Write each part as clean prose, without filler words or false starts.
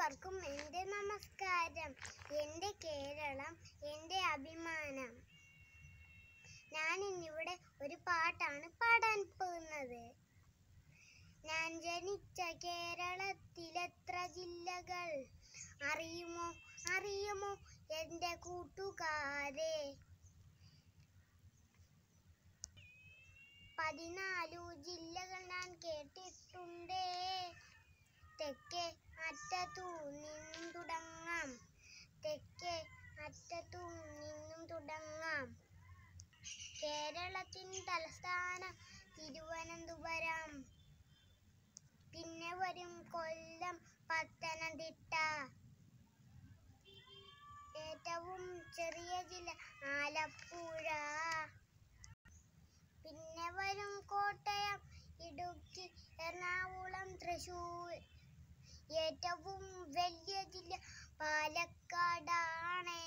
എല്ലാവർക്കും എൻ്റെ നമസ്കാരം. എൻ്റെ കേരളം എൻ്റെ അഭിമാനം. ഞാൻ ഇന്നിവിടെ ഒരു പാട്ടാണ് പാടാൻ പോകുന്നത്. ഞാൻ ജനിച്ച കേരളത്തിൽ എത്ര ജില്ലകൾ അറിയുമോ അറിയുമോ എൻ്റെ കൂട്ടുകാരെ? 14 ജില്ലകൾ ഞാൻ കേട്ടിട്ടുണ്ടേ. തെക്കേ അറ്റത്തു നിന്നും തുടങ്ങാം, തെക്കേ അറ്റത്തു നിന്നും തുടങ്ങാം. കേരളത്തിൻ തലസ്ഥാനം തിരുവനന്തപുരം, പിന്നെ വരും കൊല്ലം, പത്തനംതിട്ട. ഏറ്റവും ചെറിയ ജില്ല ആലപ്പുഴ, പിന്നെ വരും കോട്ടയം, ഇടുക്കി, എറണാകുളം, തൃശ്ശൂർ. ഏറ്റവും വലിയ ജില്ല പാലക്കാടാണ്.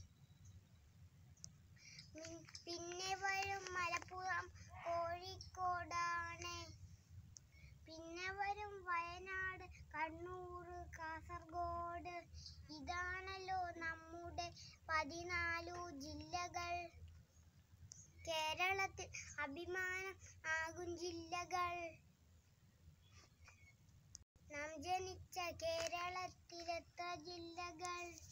പിന്നെ വരും മലപ്പുറം, കോഴിക്കോടാണ്. പിന്നെ വരും വയനാട്, കണ്ണൂർ, കാസർഗോഡ്. ഇതാണല്ലോ നമ്മുടെ 14 ജില്ലകൾ. കേരളത്തിൽ അഭിമാനം ആകും ജില്ലകൾ. നാം ജനിച്ച കേരളത്തിൽ എത്ര ജില്ലകൾ?